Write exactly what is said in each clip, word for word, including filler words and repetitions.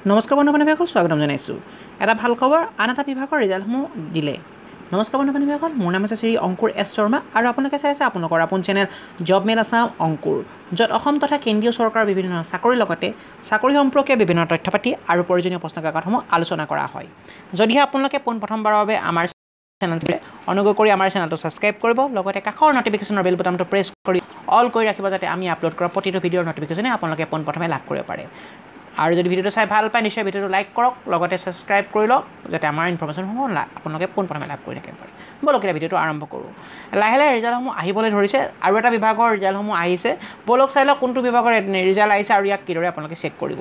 নমস্কাৰ বন্ধু-বান্ধৱীসকল, স্বাগতম জনাইছোঁ। এটা ভাল খবৰ, আন এটা বিভাগৰ ৰিজাল্টসমূহ দিলে। নমস্কাৰ বন্ধু-বান্ধৱীসকল, মোৰ নাম আছে শ্ৰী অংকুৰ এছ শৰ্মা আৰু আপোনালোকে চাই আছে আপোনালোকৰ আপোন channel job mail Assam Ankur, য'ত অসম তথা কেন্দ্ৰীয় চৰকাৰৰ বিভিন্ন ধৰণৰ চাকৰিৰ লগতে চাকৰি সম্পৰ্কীয় বিভিন্ন তথ্য পাতি আৰু প্ৰয়োজনীয় প্ৰশ্ন কাকতসমূহ আলোচনা কৰা হয়। যদিহে আপোনালোকে পোনপ্ৰথমবাৰৰ বাবে আমাৰ চেনেলটোলৈ অনুগ্ৰহ কৰি আমাৰ চেনেলটো ছাবস্ক্ৰাইব কৰিব, লগতে কাষৰ নটিফিকেশ্যনৰ বেল বুটামটো প্ৰেছ কৰি অল কৰি ৰাখিব, যাতে আমি আপলোড কৰা প্ৰতিটো ভিডিঅ'ৰ নটিফিকেশ্যনে আপোনালোকে পোনপ্ৰথমে লাভ কৰিব পাৰে। আৰু যদি ভিডিঅ'টো চাই ভাল পায়, নিশ্চয় ভিডিঅ'টো লাইক কৰক, লগতে ছাবস্ক্ৰাইব কৰি লওক, যাতে আমাৰ ইনফৰমেশ্যনসমূহ আপোনালোকে পোনপ্ৰথমে লাভ কৰি থাকিব পাৰে। ব'লক এতিয়া ভিডিঅ'টো আৰম্ভ কৰোঁ। লাহে লাহে ৰিজাল্টসমূহ আহিবলৈ ধৰিছে আৰু এটা বিভাগৰ ৰিজাল্টসমূহ আহিছে। ব'লক চাই লওক কোনটো বিভাগৰ ৰিজাল্ট আহিছে আৰু ইয়াক কিদৰে আপোনালোকে চেক কৰিব।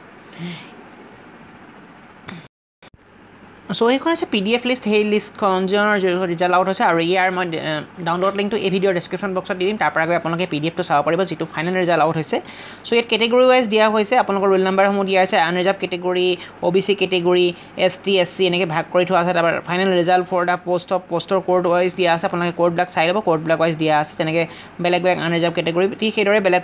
চ' এইখন আছে পি ডি এফ লিষ্ট, সেই লিষ্টখনৰ ৰিজাল্ট আউট হৈছে আৰু ইয়াৰ মই ডাউনলোড লিংকটো এই ভিডিঅ'ৰ ডেছক্ৰিপশ্যন বক্সত দি দিম, তাৰ পৰা গৈ আপোনালোকে পি ডি এফটো চাব পাৰিব, যিটো ফাইনেল ৰিজাল্ট আউট হৈছে। চ' ইয়াত কেটেগৰী ৱাইজ দিয়া হৈছে, আপোনালোকৰ ৰোল নাম্বাৰসমূহ দিয়া হৈছে, unreserved category, O' B C category, S T S C এনেকৈ ভাগ কৰি থোৱা আছে। তাৰপৰা final result for the post of পষ্টৰ কোড ৱাইজ দিয়া আছে, আপোনালোকে কোডবিলাক চাই ল'ব, কোডবিলাক ৱাইজ দিয়া আছে। তেনেকৈ বেলেগ বেলেগ আনৰিজাৰ্ভ কেটেগৰী, ঠিক সেইদৰে বেলেগ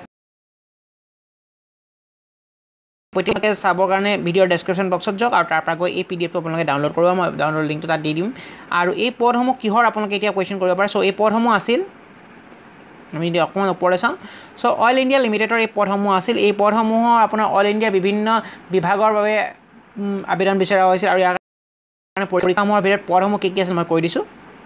প্ৰত্যেকে চাবৰ কাৰণে ভিডিঅ'ৰ ডেছক্ৰিপশ্যন বক্সত যাওক আৰু তাৰ পৰা গৈ এই পি ডি এফটো আপোনালোকে ডাউনলোড কৰিব, মই ডাউনলোড লিংকটো তাত দি দিম। আৰু এই পদসমূহ কিহৰ আপোনালোকে এতিয়া কুৱেশ্যন কৰিব পাৰে। চ' এই পদসমূহ আছিল, আমি যদি অকণমান ওপৰলৈ চাওঁ, চ' অইল ইণ্ডিয়া লিমিটেডৰ এই পদসমূহ আছিল। এই পদসমূহৰ আপোনাৰ অইল ইণ্ডিয়াৰ বিভিন্ন বিভাগৰ বাবে আবেদন বিচৰা হৈছিল আৰু ইয়াৰ কাৰণে পৰীক্ষাসমূহৰ ভিতৰত পদসমূহ কি কি আছিল মই কৈ দিছোঁ।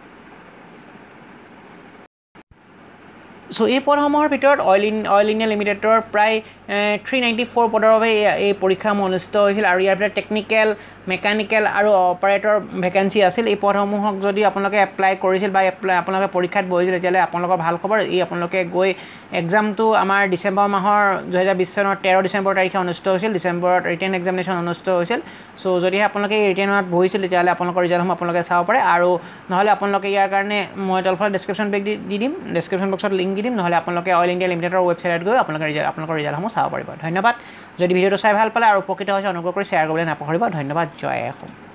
চ' এই পদসমূহৰ ভিতৰত অইল ইন অইল ইণ্ডিয়া লিমিটেডৰ প্ৰায় থ্ৰী নাইণ্টি ফ'ৰ পদৰ বাবে এই পৰীক্ষাসমূহ অনুষ্ঠিত হৈছিল আৰু ইয়াৰ ভিতৰত টেকনিকেল, মেকানিকেল আৰু অপাৰেটৰ ভেকেঞ্চি আছিল। এই পদসমূহক যদি আপোনালোকে এপ্লাই কৰিছিল বা এপ্লাই আপোনালোকে পৰীক্ষাত বহিছিল, তেতিয়াহ'লে আপোনালোকৰ ভাল খবৰ, এই আপোনালোকে গৈ এক্সামটো আমাৰ ডিচেম্বৰ মাহৰ দুহেজাৰ বিছ চনৰ তেৰ ডিচেম্বৰ তাৰিখে অনুষ্ঠিত হৈছিল। ডিচেম্বৰত ৰিটেন এক্সামিনেশ্যন অনুষ্ঠিত হৈছিল। চ' যদিহে আপোনালোকে এই ৰিটেনত বহিছিল, তেতিয়াহ'লে আপোনালোকৰ ৰিজাল্টসমূহ আপোনালোকে চাব পাৰে। আৰু নহ'লে আপোনালোকে ইয়াৰ কাৰণে মই তলফালে ডেছক্ৰিপশ্যন বেগ দি দিম, ডেছক্ৰিপশ্যন বক্সত লিংক দি দিম, নহ'লে আপোনালোকে অইল ইণ্ডিয়া লিমিটেডৰ ৱেবছাইটত গৈ আপোনালোকে ৰিজাল্ট আপোনালোকৰ ৰিজাল্টসমূহ চাব পাৰিব। ধন্যবাদ। যদি ভিডিঅ'টো চাই ভাল পালে আৰু উপকৃত হৈছে, অনুগ্ৰহ কৰি শ্বেয়াৰ কৰিবলৈ নাপাহৰিব। ধন্যবাদ। জয় অসম।